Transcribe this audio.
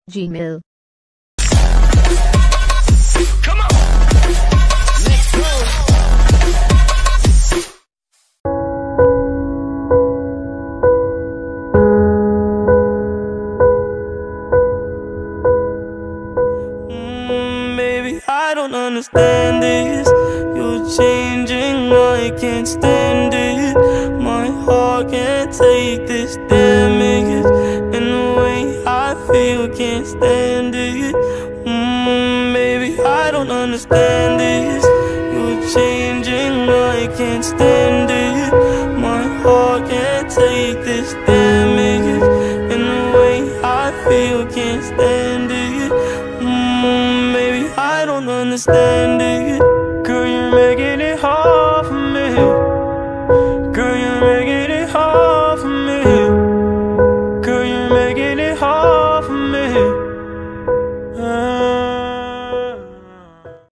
Gmail. Come on, let's go. Baby, I don't understand this. You're changing, I can't stand it. My heart can't take this damage, and the way I feel can't stand it. Baby, I don't understand this. You're changing, I can't stand it. My heart can't take this damage, and the way I feel can't stand it. Baby, I don't understand it.